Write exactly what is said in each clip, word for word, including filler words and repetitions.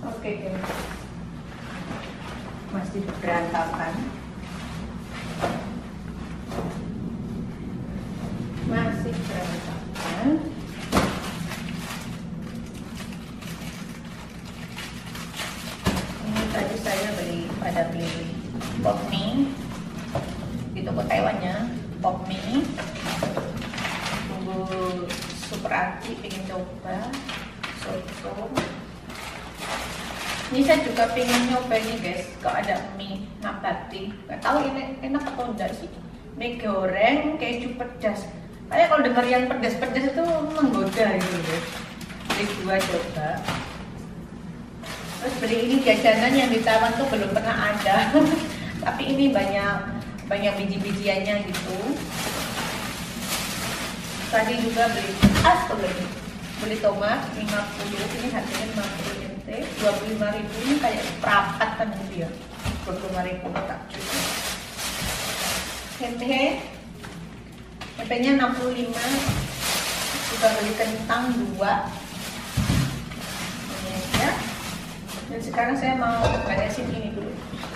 Oke guys, masih berantakan, masih berantakan. Ini tadi saya beli pada beli pop mie di toko Taiwannya, pop mie. Tunggu super anti pengen coba soto. Ini saya juga pengen nyoba ini guys, kalau ada mie nabati. Gak tahu ini enak atau enggak sih. Mie goreng keju pedas. Kayak kalau dengar yang pedas-pedas itu menggoda gitu guys. Jadi gua coba. Terus beli ini jajanan yang di Taiwan tuh belum pernah ada. Tapi ini banyak banyak biji-bijiannya gitu. Tadi juga beli aspalagi. Beli tomat lima puluh, ini harganya lima puluh yen, dua puluh lima ribu. Ini kayak perapat kan gitu ya, dua puluh lima ribu tak cukup. Tempe tempenya enam puluh lima. Juga beli kentang dua ini aja. Dan sekarang saya mau beresin ini dulu.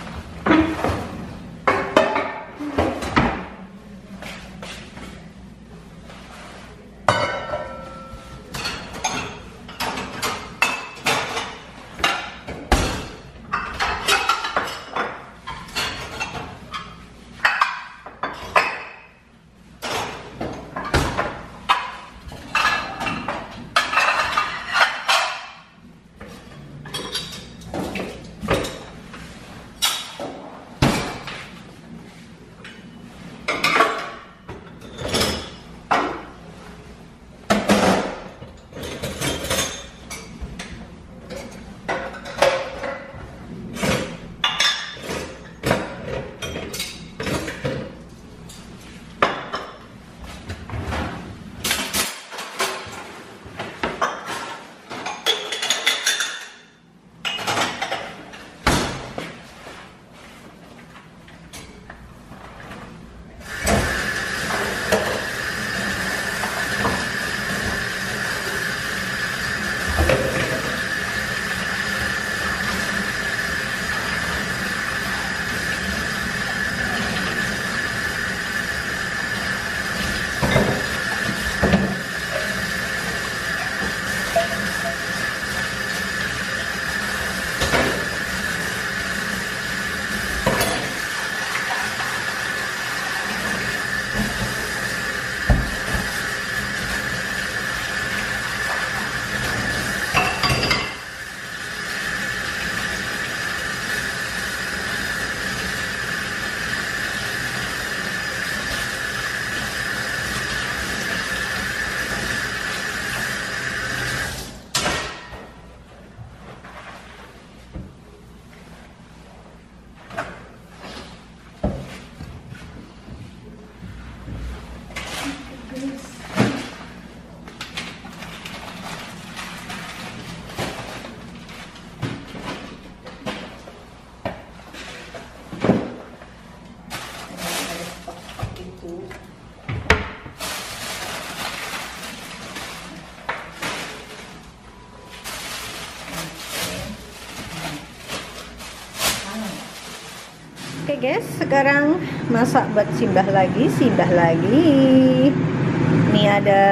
Oke guys, sekarang masak buat simbah lagi, simbah lagi. Ini ada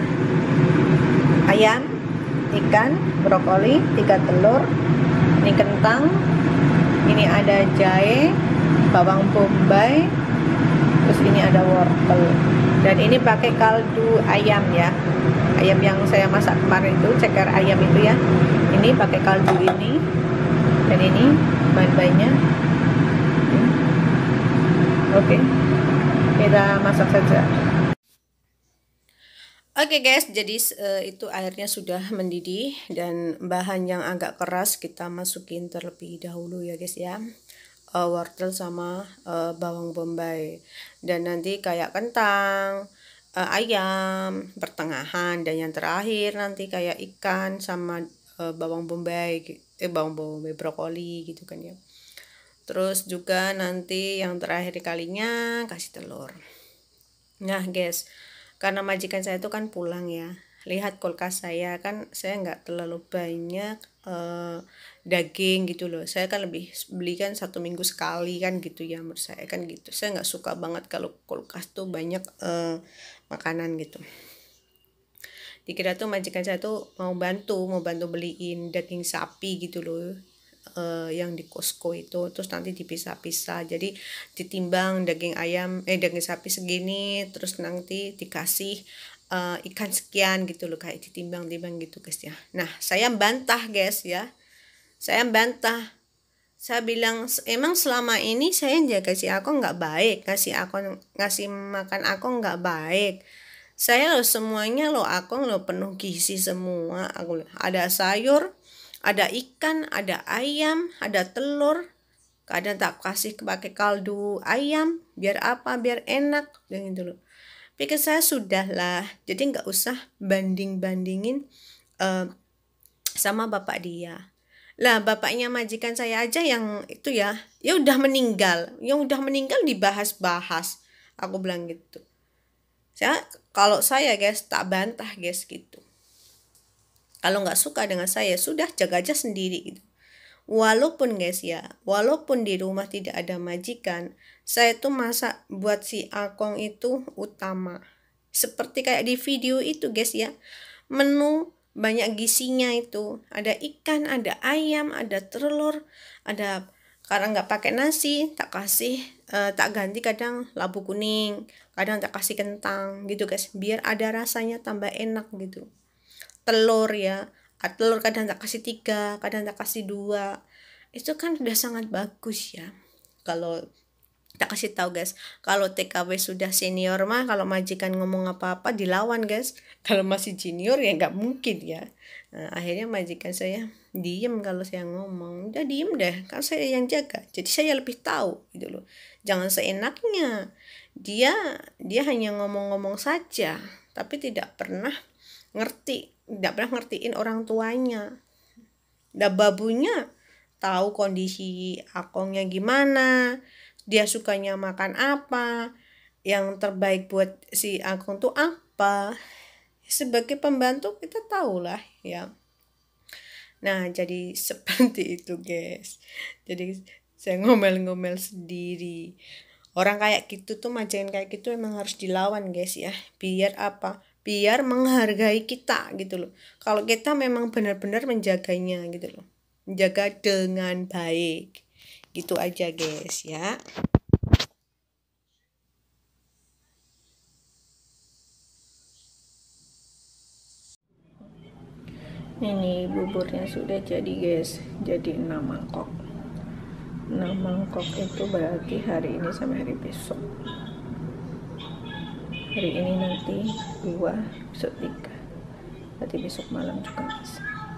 ayam, ikan, brokoli, tiga telur, ini kentang, ini ada jahe, bawang bombay, terus ini ada wortel. Dan ini pakai kaldu ayam ya, ayam yang saya masak kemarin itu, ceker ayam itu ya. Ini pakai kaldu ini, dan ini bahan-bahannya. Oke, kita masak saja. Oke guys, jadi uh, itu airnya sudah mendidih dan bahan yang agak keras kita masukin terlebih dahulu ya guys ya. Uh, wortel sama uh, bawang bombay, dan nanti kayak kentang, uh, ayam pertengahan, dan yang terakhir nanti kayak ikan sama uh, bawang bombay, eh bawang bombay brokoli gitu kan ya. Terus juga nanti yang terakhir kalinya kasih telur. Nah guys, karena majikan saya itu kan pulang ya, lihat kulkas saya, kan saya nggak terlalu banyak uh, daging gitu loh. Saya kan lebih beli kan satu minggu sekali kan gitu ya, menurut saya kan gitu. Saya nggak suka banget kalau kulkas tuh banyak uh, makanan gitu. Dikira tuh majikan saya tuh mau bantu mau bantu beliin daging sapi gitu loh, uh, yang di Costco itu, terus nanti dipisah-pisah, jadi ditimbang daging ayam eh daging sapi segini, terus nanti dikasih uh, ikan sekian gitu loh, kayak ditimbang-timbang gitu guys ya. Nah saya bantah guys ya, saya bantah, saya bilang emang selama ini saya jaga si aku nggak baik, ngasih aku ngasih makan aku nggak baik. Saya loh semuanya loh aku loh penuh gizi semua, aku ada sayur, ada ikan, ada ayam, ada telur. Kadang tak kasih pakai kaldu ayam, biar apa? Biar enak, dan gitu loh. Pikir saya sudah lah, jadi nggak usah banding-bandingin uh, sama bapak dia. Lah bapaknya majikan saya aja yang itu ya, ya udah meninggal, yang udah meninggal dibahas-bahas. Aku bilang gitu. Saya kalau saya guys tak bantah guys gitu. Kalau nggak suka dengan saya sudah jaga aja sendiri gitu. Walaupun guys ya, walaupun di rumah tidak ada majikan, saya tuh masak buat si Akong itu utama. Seperti kayak di video itu guys ya, menu banyak gizinya itu. Ada ikan, ada ayam, ada telur, ada, karena nggak pakai nasi, tak kasih, uh, tak ganti kadang labu kuning, kadang tak kasih kentang gitu guys, biar ada rasanya tambah enak gitu. Telur ya, telur kadang tak kasih tiga, kadang tak kasih dua, itu kan udah sangat bagus ya. Kalau tak kasih tahu guys, kalau T K W sudah senior mah kalau majikan ngomong apa-apa dilawan guys. Kalau masih junior ya nggak mungkin ya. Nah, akhirnya majikan saya diem kalau saya ngomong, udah diem deh, kan saya yang jaga, jadi saya lebih tahu gitu loh. Jangan seenaknya, dia dia hanya ngomong-ngomong saja, tapi tidak pernah ngerti, tidak pernah ngertiin orang tuanya. Dan babunya tahu kondisi Akongnya gimana, dia sukanya makan apa, yang terbaik buat si Akong tuh apa. Sebagai pembantu kita tahulah ya. Nah jadi seperti itu guys. Jadi saya ngomel-ngomel sendiri. Orang kayak gitu tuh, majikan kayak gitu emang harus dilawan guys ya. Biar apa? Biar menghargai kita gitu loh. Kalau kita memang benar-benar menjaganya gitu loh, menjaga dengan baik. Gitu aja guys ya. Ini buburnya sudah jadi guys, jadi enam mangkok. enam mangkok itu berarti hari ini sampai hari besok. Hari ini nanti dua, besok tiga, berarti besok malam juga guys.